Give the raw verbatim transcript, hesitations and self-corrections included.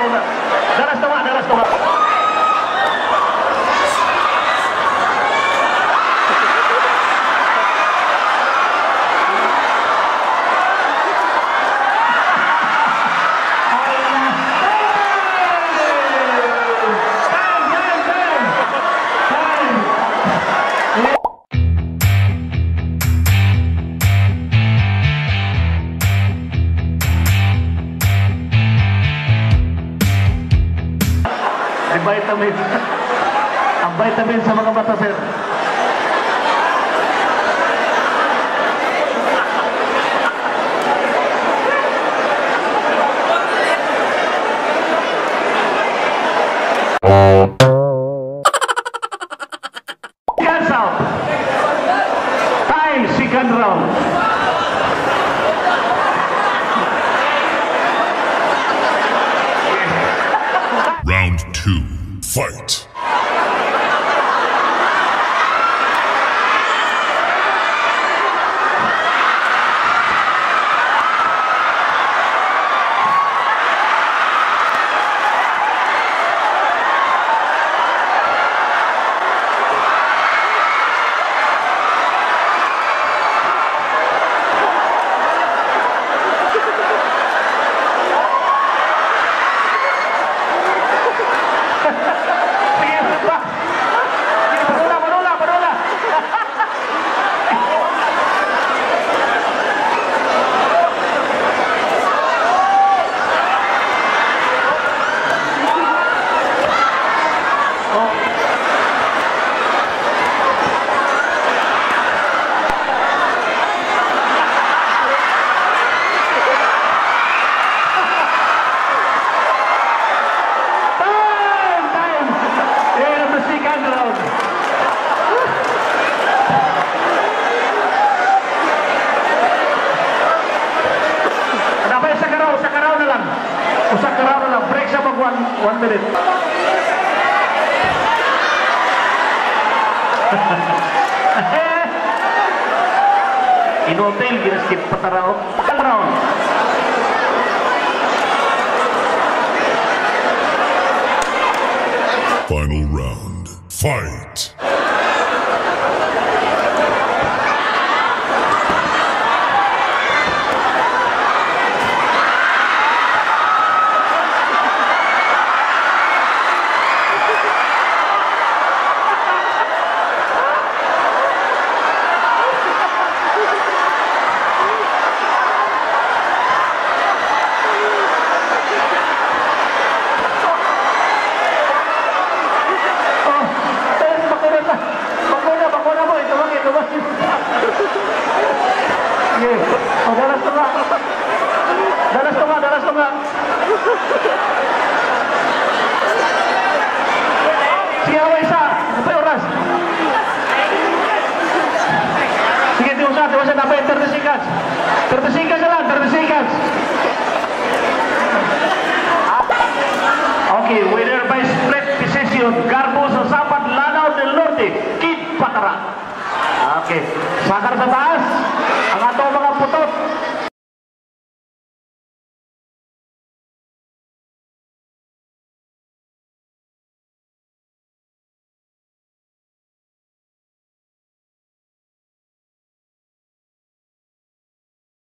una. Daras tunga, daras tunga. Vitamin. Ang vitamin sa mga mata, sir. Hands out. Time, second round. Round two. Fight! One, one minute. In hotel, ginaskip pataraw. Round. Final round. Fight! Oh, dalas tunga. Dalas tunga, dalas tunga. Sige, awa isa. Ano pa yung oras? Sige, di usah, di usah dapat thirty seconds. thirty seconds na lang, thirty seconds. Okay, winner by split decision. Garbo sa Sapat, Lanao del Norte. Kid Patara. Okay, sakar sa taas.